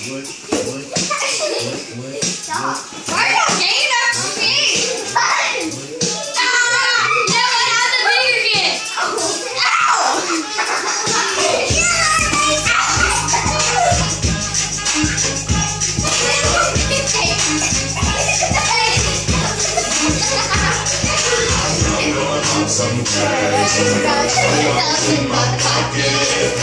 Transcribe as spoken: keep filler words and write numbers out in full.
What? What? What? What? Stop. Why are you getting up for me? Ah! No, I have the finger again. Some cash in my pocket.